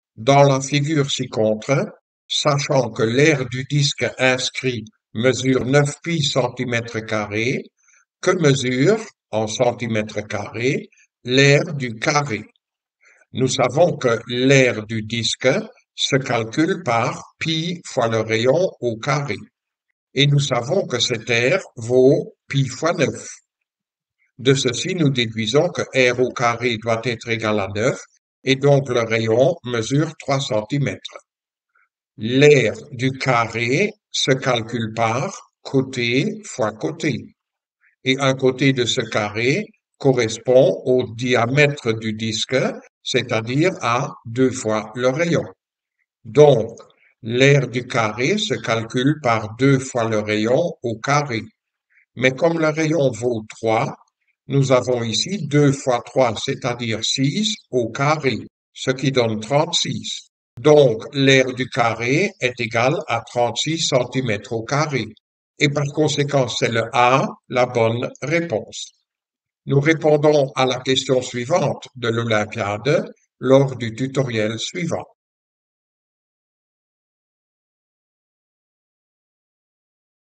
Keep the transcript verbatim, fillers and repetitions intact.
Dans la figure ci-contre, sachant que l'aire du disque inscrit mesure neuf pi centimètres carrés, que mesure, en centimètres carrés, l'aire du carré? Nous savons que l'aire du disque se calcule par pi fois le rayon au carré. Et nous savons que cette aire vaut pi fois neuf. De ceci, nous déduisons que r au carré doit être égal à neuf, et donc le rayon mesure trois centimètres. L'aire du carré se calcule par côté fois côté. Et un côté de ce carré correspond au diamètre du disque, c'est-à-dire à deux fois le rayon. Donc, l'aire du carré se calcule par deux fois le rayon au carré. Mais comme le rayon vaut trois, nous avons ici deux fois trois, c'est-à-dire six au carré, ce qui donne trente-six. Donc, l'aire du carré est égale à trente-six centimètres au carré. Et par conséquent, c'est le A, la bonne réponse. Nous répondons à la question suivante de l'Olympiade lors du tutoriel suivant.